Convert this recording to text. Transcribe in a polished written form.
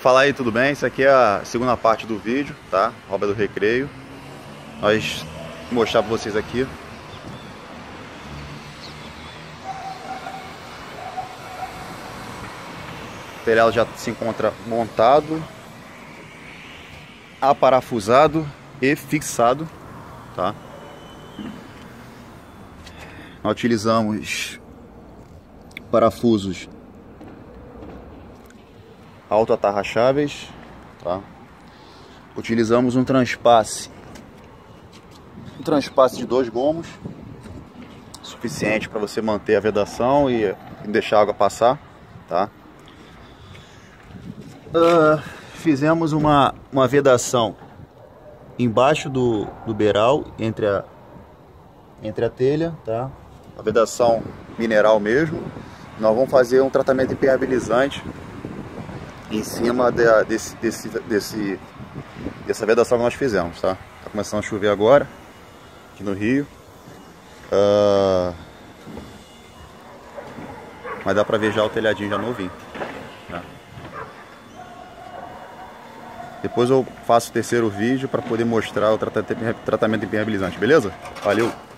Fala aí, tudo bem? Isso aqui é a segunda parte do vídeo, tá? Obra do Recreio. Nós vou mostrar para vocês aqui. O telhado já se encontra montado, aparafusado e fixado, tá? Nós utilizamos parafusos autoatarracháveis, tá? Utilizamos um transpasse de 2 gomos, suficiente para você manter a vedação e deixar a água passar, tá? Fizemos uma vedação embaixo do beiral, entre a telha, tá? A vedação mineral mesmo. Nós vamos fazer um tratamento impermeabilizante em cima dessa vedação que nós fizemos, tá? Tá começando a chover agora aqui no Rio, mas dá pra ver já o telhadinho já novinho, tá? Depois eu faço o terceiro vídeo para poder mostrar o tratamento impermeabilizante, beleza? Valeu!